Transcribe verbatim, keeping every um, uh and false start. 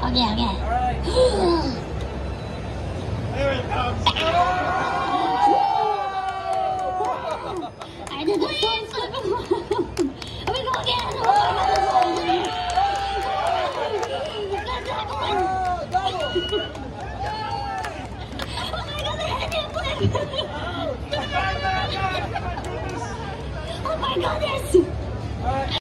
Okay, okay. Alright. There it comes. I did the same flip. Let me go again. Oh my god, the Henya flip. Oh my god, yes.